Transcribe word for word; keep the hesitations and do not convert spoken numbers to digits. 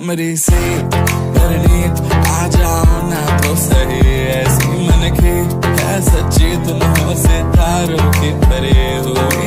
कमरे से करनी आ जाओ ना तो सही, ऐसी मन की है सच्ची तुम हो सितारों की परे हो।